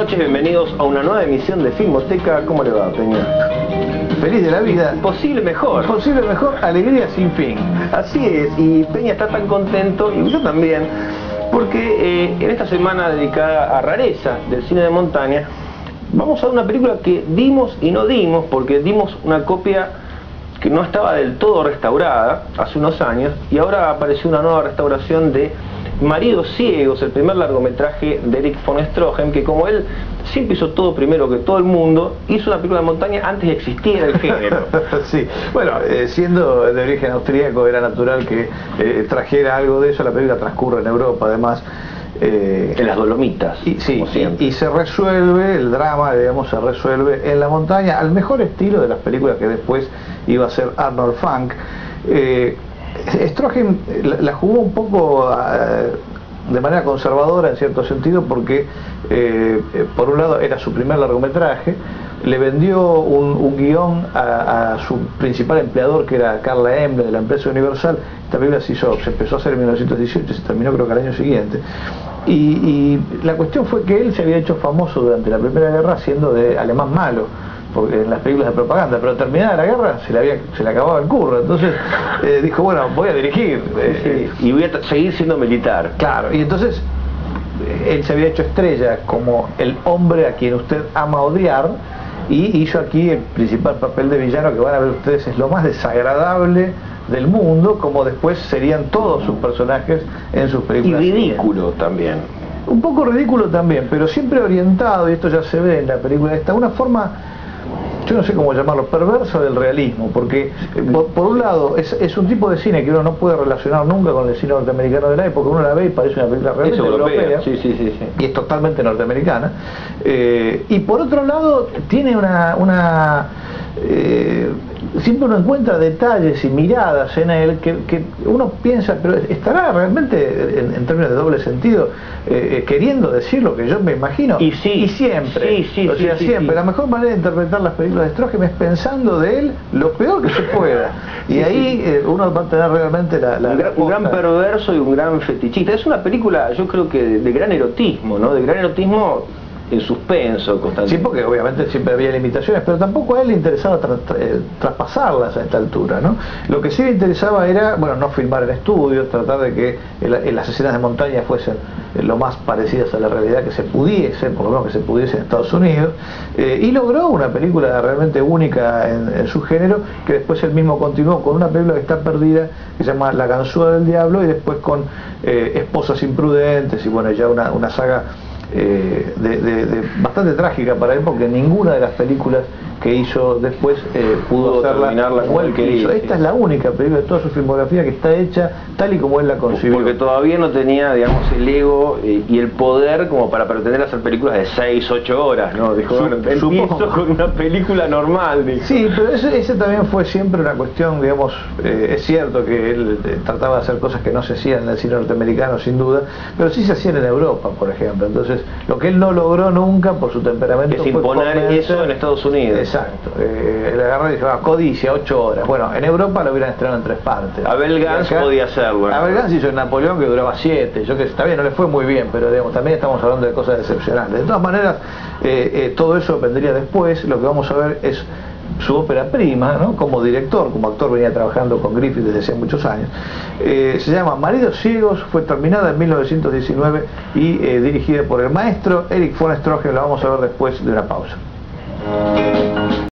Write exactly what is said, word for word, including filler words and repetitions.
noches, bienvenidos a una nueva emisión de Filmoteca. ¿Cómo le va, Peña? Feliz de la vida. Posible mejor. Posible mejor, alegría sin fin. Así es, y Peña está tan contento, y yo también, porque eh, en esta semana dedicada a rareza del cine de montaña, vamos a ver una película que dimos y no dimos, porque dimos una copia que no estaba del todo restaurada hace unos años, y ahora apareció una nueva restauración de Maridos Ciegos, el primer largometraje de Erich von Stroheim, que como él siempre hizo todo primero que todo el mundo, hizo una película de montaña antes de que existiera el género. Sí, bueno, eh, siendo de origen austríaco era natural que eh, trajera algo de eso. La película transcurre en Europa, además. Eh, en las Dolomitas. Y, sí, y, y se resuelve, el drama, digamos, se resuelve en la montaña, al mejor estilo de las películas que después iba a ser Arnold Fanck. Eh, Stroheim la, la jugó un poco uh, de manera conservadora en cierto sentido, porque eh, por un lado era su primer largometraje, le vendió un, un guión a, a su principal empleador, que era Carla Emble, de la empresa Universal. Esta película se, hizo, se empezó a hacer en mil novecientos dieciocho y se terminó creo que al año siguiente. Y, y la cuestión fue que él se había hecho famoso durante la Primera Guerra siendo de alemán malo, porque en las películas de propaganda, pero terminada la guerra se le, había, se le acababa el curro. Entonces eh, dijo, bueno, voy a dirigir eh, sí, y voy a seguir siendo militar. Claro, y entonces eh, él se había hecho estrella como el hombre a quien usted ama odiar, y hizo aquí el principal papel de villano, que van a ver ustedes es lo más desagradable del mundo, como después serían todos sus personajes en sus películas. Y ridículo también. Un poco ridículo también, pero siempre orientado, y esto ya se ve en la película esta, una forma, yo no sé cómo llamarlo, perverso del realismo, porque por, por un lado es, es un tipo de cine que uno no puede relacionar nunca con el cine norteamericano de la época. Uno la ve y parece una película realmente europea, europea sí, sí, sí, sí. Y es totalmente norteamericana. Eh, y por otro lado tiene una... una eh, siempre uno encuentra detalles y miradas en él que, que uno piensa, pero estará realmente en, en términos de doble sentido eh, queriendo decir lo que yo me imagino. Y sí, y siempre, sí, sí, o sea, sí, siempre. Sí. La mejor manera de interpretar las películas de Stroheim es pensando de él lo peor que se pueda. Y sí, ahí sí. Eh, uno va a tener realmente la... la un, gran, un gran perverso y un gran fetichista. Es una película, yo creo que de, de gran erotismo, ¿no? De gran erotismo en suspenso constante. Sí, porque obviamente siempre había limitaciones, pero tampoco a él le interesaba tra tra traspasarlas a esta altura, ¿no? Lo que sí le interesaba era, bueno, no filmar en estudios, tratar de que el, el, las escenas de montaña fuesen lo más parecidas a la realidad que se pudiese, por lo menos que se pudiese en Estados Unidos, eh, y logró una película realmente única en, en su género, que después él mismo continuó con una película que está perdida, que se llama La Ganzúa del Diablo, y después con eh, Esposas Imprudentes, y bueno, ya una, una saga Eh, de, de, de bastante trágica para él, porque ninguna de las películas que hizo después eh, pudo terminarla como él que hizo. Esta es la única película de toda su filmografía que está hecha tal y como él la concibió. Porque todavía no tenía, digamos, el ego eh, y el poder como para pretender hacer películas de seis, ocho horas, ¿no? Dijo, Su, bueno, empiezo con una película normal, dijo. Sí, pero ese, ese también fue siempre una cuestión, digamos, eh, es cierto que él eh, trataba de hacer cosas que no se hacían en el cine norteamericano, sin duda, pero sí se hacían en Europa, por ejemplo. Entonces, lo que él no logró nunca por su temperamento es fue imponer convencer... eso en Estados Unidos. Exacto. Eh, él agarró y dijo, ah, codicia, ocho horas. Bueno, en Europa lo hubieran estrenado en tres partes. Abel Gance podía hacerlo. Abel Gance hizo en Napoleón, que duraba siete. Yo que está bien, no le fue muy bien, pero digamos, también estamos hablando de cosas excepcionales. De todas maneras, eh, eh, todo eso vendría después. Lo que vamos a ver es su ópera prima, ¿no? Como director, como actor venía trabajando con Griffith desde hace muchos años. Eh, se llama Maridos Ciegos, fue terminada en mil novecientos diecinueve y eh, dirigida por el maestro Erich von Stroheim. La vamos a ver después de una pausa.